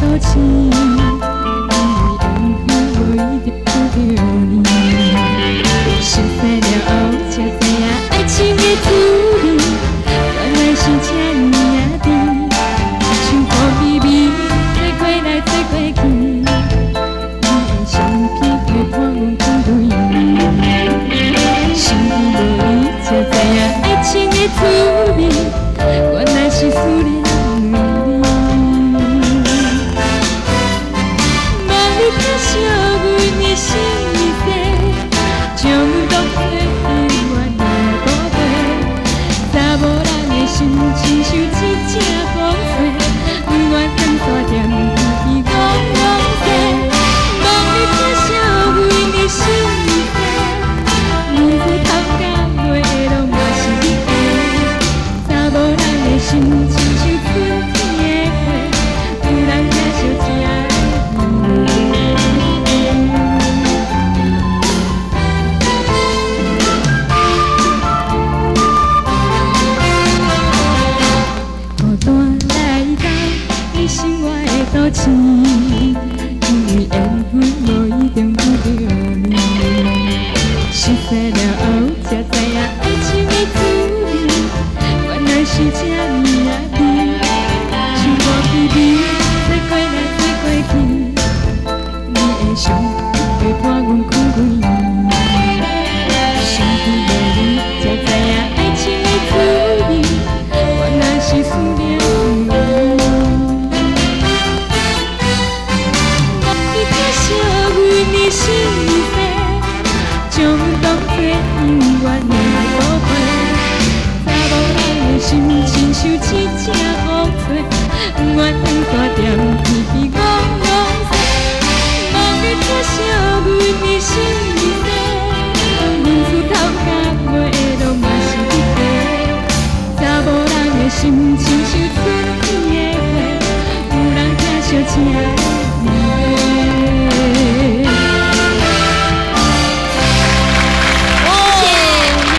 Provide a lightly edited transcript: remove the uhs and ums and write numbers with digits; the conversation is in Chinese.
情，因为缘分无一定遇到你。熟悉了后才知影爱情的滋味，原来是这呢啊甜，像风微微吹过来吹过去，你的相片会伴阮空对面。心里无你才知影爱情的滋味，原来是思念。 心亲像一只风吹，不愿等大点，一往往西。望你撇下为你心碎，日子头到尾拢嘛是你的。查某人的心亲像春天的花，有人疼惜才会生活的赌钱，因为缘分无一定遇到你。熟悉了后才知影爱情的滋味，原来是这呢啊甜。像风微微吹过来吹过去，你的相片会伴阮空几暝。相遇无你才知影爱情的滋味，原来是思念。 心碎，将当作永远的误会。查某人的心亲像一只风吹，不愿等大点。